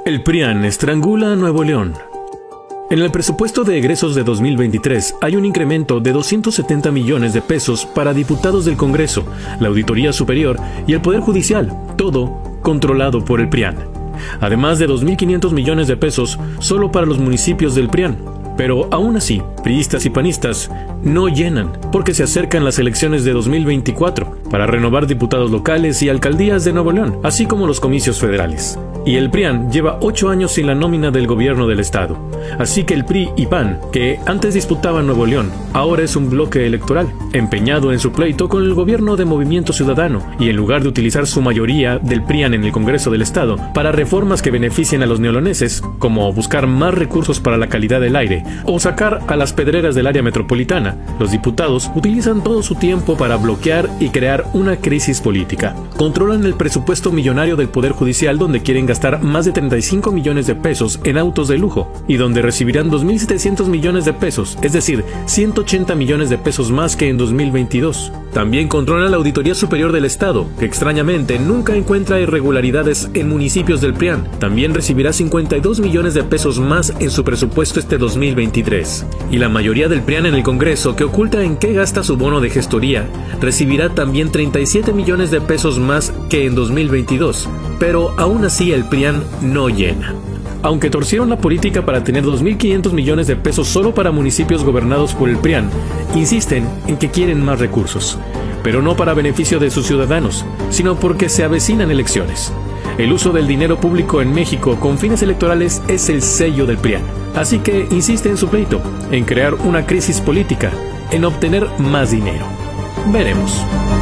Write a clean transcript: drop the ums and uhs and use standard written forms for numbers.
El PRIAN estrangula a Nuevo León. En el presupuesto de egresos de 2023 hay un incremento de 270 millones de pesos para diputados del Congreso, la Auditoría Superior y el Poder Judicial, todo controlado por el PRIAN. Además de 2.500 millones de pesos solo para los municipios del PRIAN. Pero aún así, priistas y panistas no llenan, porque se acercan las elecciones de 2024 para renovar diputados locales y alcaldías de Nuevo León, así como los comicios federales. Y el PRIAN lleva 8 años sin la nómina del gobierno del estado. Así que el PRI y PAN, que antes disputaban Nuevo León, ahora es un bloque electoral, empeñado en su pleito con el gobierno de Movimiento Ciudadano, y en lugar de utilizar su mayoría del PRIAN en el Congreso del Estado para reformas que beneficien a los neoloneses, como buscar más recursos para la calidad del aire, o sacar a las pedreras del área metropolitana, los diputados utilizan todo su tiempo para bloquear y crear una crisis política. Controlan el presupuesto millonario del Poder Judicial, donde quieren gastar más de 35 millones de pesos en autos de lujo, y donde recibirán 2.700 millones de pesos, es decir, 180 millones de pesos más que en 2022. También controlan la Auditoría Superior del Estado, que extrañamente nunca encuentra irregularidades en municipios del PRIAN. También recibirá 52 millones de pesos más en su presupuesto este 2023. Y la mayoría del PRIAN en el Congreso, que oculta en qué gasta su bono de gestoría, recibirá también 37 millones de pesos más que en 2022. Pero aún así el PRIAN no llena. Aunque torcieron la política para tener 2.500 millones de pesos solo para municipios gobernados por el PRIAN, insisten en que quieren más recursos, pero no para beneficio de sus ciudadanos, sino porque se avecinan elecciones. El uso del dinero público en México con fines electorales es el sello del PRIAN, así que insiste en su pleito, en crear una crisis política, en obtener más dinero. Veremos.